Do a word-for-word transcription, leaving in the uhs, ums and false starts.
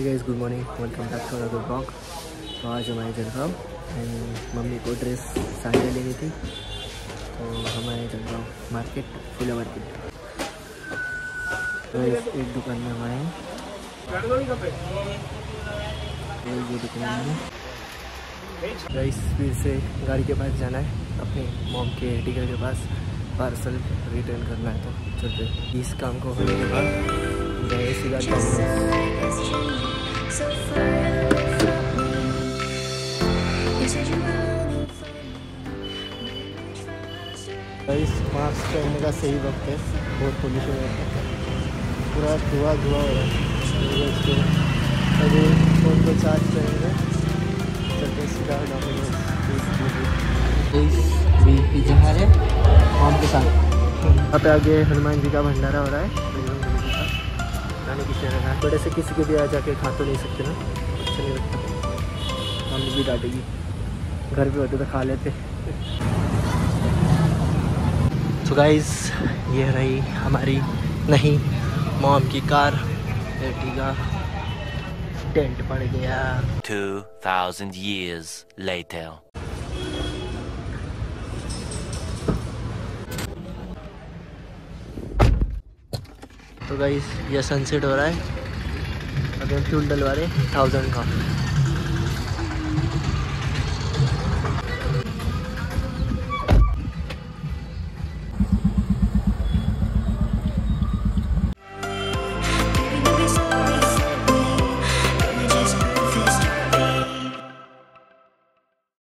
Guys, good morning, welcome back to another blog. तो आज हमारे जलगांव एंड मम्मी को ड्रेस साड़ियाँ लेनी थी, तो हमारे जलगांव मार्केट, फूला मार्केट। तो एक दुकान में हमारे ये दुकान में गाइस फिर से गाड़ी के पास जाना है, अपने मॉम के टिकट के पास पार्सल रिटर्न करना है। तो चलते इस काम को होने के बाद गए सीधा गाइस। मास्क पहनने का सही वक्त है, बहुत पोल्यूशन है, पूरा धुआं धुआं हो रहा है। अभी फोन को चार्ज करेंगे, चलते सीधा भी जा रहे हैं मॉम के साथ। यहाँ पे आगे हनुमान जी का भंडारा हो रहा है, खाने की चेहरा है। बड़े से किसी के भी आ जाके खा तो नहीं सकते ना, अच्छा नहीं लगता, हम भी डांटेगी। घर पे होते तो खा लेते। तो गाइस, ये रही हमारी नहीं मॉम की कार। एर्टिगा टेंट पड़ गया। two thousand years later. तो गाइस, ये सनसेट हो रहा है। अभी हम फ्यूल डलवा रहे हैं थाउजेंड का।